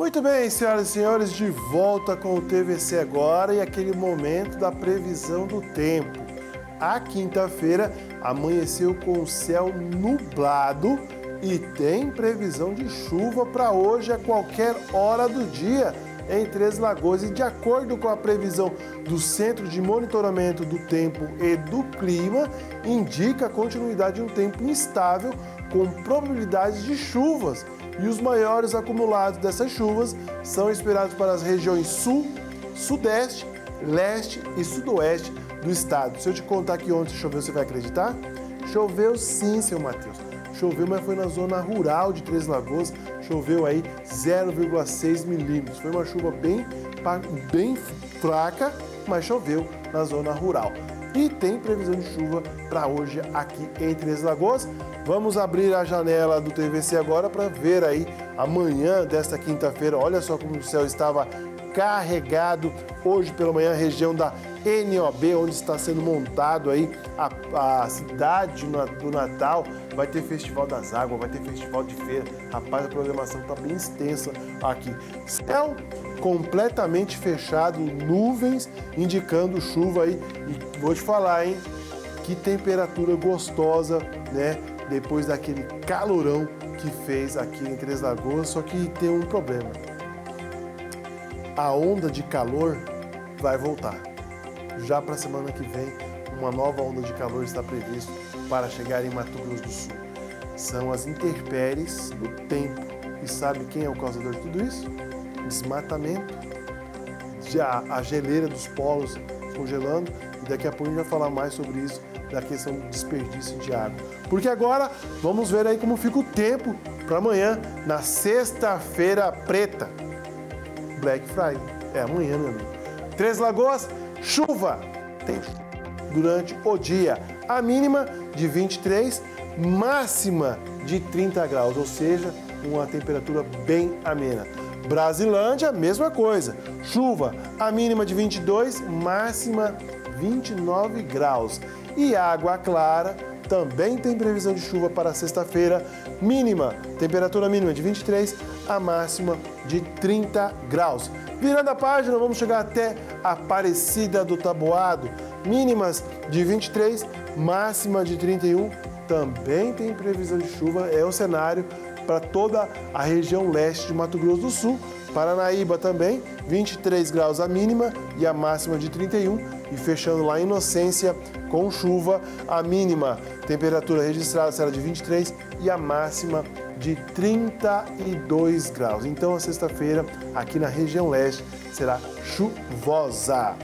Muito bem, senhoras e senhores, de volta com o TVC agora e aquele momento da previsão do tempo. A quinta-feira amanheceu com o céu nublado e tem previsão de chuva para hoje a qualquer hora do dia em Três Lagoas. E de acordo com a previsão do Centro de Monitoramento do Tempo e do Clima, indica a continuidade de um tempo instável com probabilidades de chuvas. E os maiores acumulados dessas chuvas são esperados para as regiões sul, sudeste, leste e sudoeste do estado. Se eu te contar que ontem choveu, você vai acreditar? Choveu sim, seu Matheus. Choveu, mas foi na zona rural de Três Lagoas. Choveu aí 0,6 milímetros. Foi uma chuva bem fraca, mas choveu na zona rural. E tem previsão de chuva para hoje aqui em Três Lagoas. Vamos abrir a janela do TVC agora para ver aí amanhã desta quinta-feira. Olha só como o céu estava carregado hoje pela manhã, região da NOB, onde está sendo montado aí a cidade do Natal. Vai ter Festival das Águas, vai ter Festival de Feira. Rapaz, a programação está bem extensa aqui. Céu completamente fechado, nuvens indicando chuva aí. E vou te falar, hein? Que temperatura gostosa, né? Depois daquele calorão que fez aqui em Três Lagoas, só que tem um problema. A onda de calor vai voltar. Já para a semana que vem, uma nova onda de calor está prevista para chegar em Mato Grosso do Sul. São as intempéries do tempo. E sabe quem é o causador de tudo isso? Desmatamento. Já a geleira dos polos congelando. E daqui a pouco a gente vai falar mais sobre isso, da questão do desperdício de água. Porque agora vamos ver aí como fica o tempo para amanhã, na sexta-feira preta. Black Friday. É amanhã, meu amigo. Três Lagoas, chuva. Tem chuva durante o dia. A mínima de 23, máxima de 30 graus, ou seja, uma temperatura bem amena. Brasilândia, mesma coisa. Chuva, a mínima de 22, máxima 29 graus. E Água Clara também tem previsão de chuva para sexta-feira, mínima, temperatura mínima de 23, a máxima de 30 graus. Virando a página, vamos chegar até Aparecida do Taboado, mínimas de 23, máxima de 31, também tem previsão de chuva, é o cenário para toda a região leste de Mato Grosso do Sul. Paranaíba também, 23 graus a mínima e a máxima de 31. E fechando lá em Inocência, com chuva, a mínima temperatura registrada será de 23 e a máxima de 32 graus. Então, a sexta-feira, aqui na região leste, será chuvosa.